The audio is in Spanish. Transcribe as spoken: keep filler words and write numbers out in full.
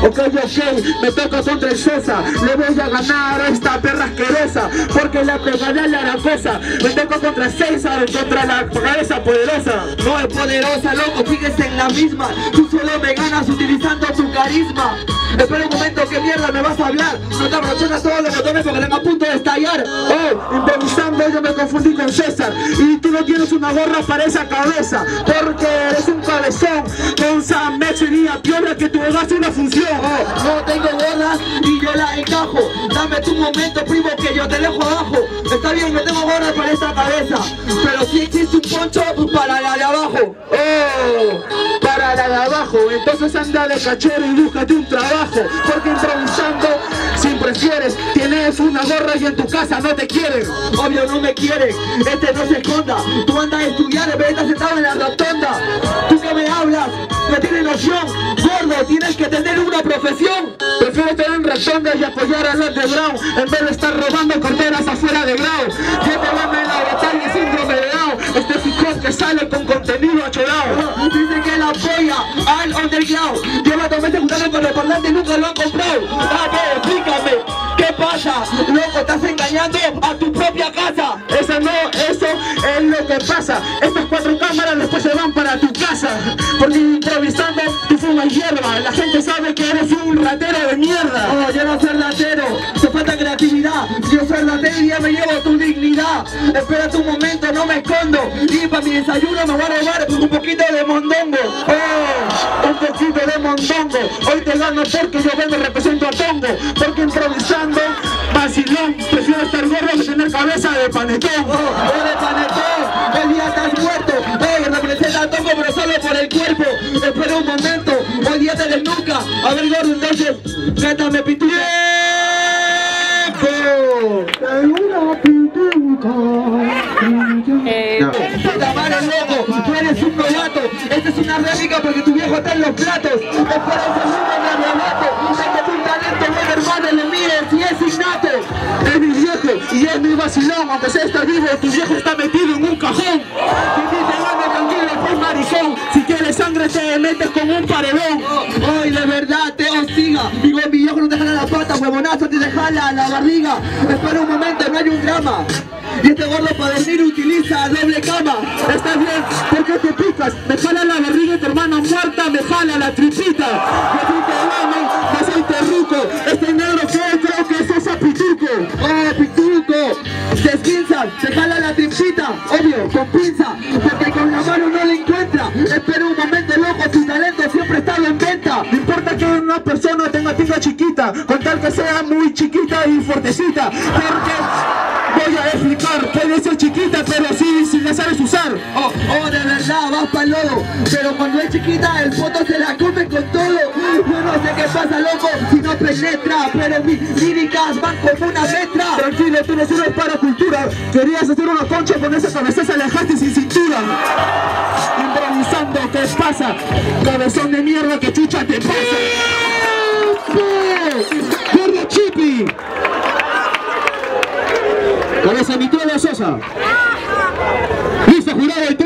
Ok, ok, me toca contra el Sosa. Le voy a ganar a esta perra asquerosa, porque la pegaré a la aracosa. Me toca contra César, contra la cabeza poderosa. No es poderosa, loco, sigues en la misma. Tú solo me ganas utilizando tu carisma. Espera un momento, ¿qué mierda me vas a hablar? No te abrochonas todos los botones porque están a punto de estallar. Oh, improvisando yo me confundí con César. Y tú no tienes una gorra para esa cabeza, porque eres un cabezón con esa mechería piedra que tú hagas una función. Oh, no tengo gorras y yo la encajo. Dame tu momento, primo, que yo te dejo abajo. Está bien, no tengo gorras para esta cabeza, pero sí existe un poncho para la de abajo. Oh, para la de abajo. Entonces anda de cachero y búscate un trabajo, porque improvisando, si prefieres, tienes una gorra y en tu casa no te quieren. Obvio no me quieren, este no se esconda. Tú andas a estudiar, en vez de estar sentado en la rotonda. ¿Tú qué me hablas? No tienes noción, gordo, tienes que tener una profesión. Prefiero estar en rotonda y apoyar a los de Brown, en vez de estar robando carteras afuera de Grau. Yo te gano en la batalla y síndrome de Down. Este fijo que sale con contenido achorado. Dice que él apoya al underground. Lleva dos meses juntando con el parlante y nunca lo han comprado. A ver, explícame, ¿qué pasa? Loco, estás engañando a tu propia casa. Eso no, eso es lo que pasa. Estas cuatro cámaras después se van para tu casa, porque improvisando tú fumas hierba. La gente sabe que eres un ratero de mierda. Oh, yo no soy ratero, te falta creatividad. Yo soy ratero y ya me llevo tu dignidad. Espérate un momento, no me escondo. Y para mi desayuno me voy a robar un poquito de mondongo. Oh, un poquito de mondongo. Hoy te gano porque yo vengo represento a Tongo, porque improvisando vacilón. Prefiero estar gordo que tener cabeza de panetón. Oh, oh, de panetón, hoy día estás muerto. Hey, representa a Tongo pero solo por el cuerpo. Espera un momento, hoy día te desnuca. A ver, gordo, entonces, cántame pituca. Eh, Puta madre, loco, tú eres un novato. Esta es una réplica porque tu viejo está en los platos. Espera un segundo, me arrebato. Sé que tu talento, buen hermano, le mires y es innato. Es mi viejo y es mi vacilón. Aunque sea está vivo, tu viejo está metido en un cajón. Que te gane tranquilo, pues maricón. Si quieres sangre te metes con un paredón. Hoy de verdad te hostiga. Digo, mi viejo no te jala la pata, huevonazo, te jala la barriga. Espera un momento, no hay un drama. Y este gordo para dormir utiliza doble cama. Está bien, ¿por qué te picas? Me jala la barriga y tu hermana muerta me jala la tripita. Me tripita de aceite ruco. Este negro que creo que es esa pituco. Oh, pituco. Te esquinzas, te jala la tripita. Obvio, con pinza, porque con la mano no le encuentra. Espera un momento, loco, tu talento siempre ha estado en venta. No importa que una persona tenga tinga chiquita, con tal que sea muy chiquita y fuertecita. Porque voy a explicar, puede ser chiquita, pero sí, si la sabes usar. Oh, oh, de verdad, vas pa'l lodo. Pero cuando es chiquita, el foto se la come con todo. Yo no sé qué pasa, loco, si no penetra, pero mis líricas van como una letra. Tranquilo, tú no sirves para cultura. Querías hacer una concha con esa cabeza, se alejaste sin cintura. Improvisando, ¿qué pasa? Cabezón de mierda, que chucha te pasa. ¡Gordo Chipi! Cabeza mi Sosa. Listo, jurado,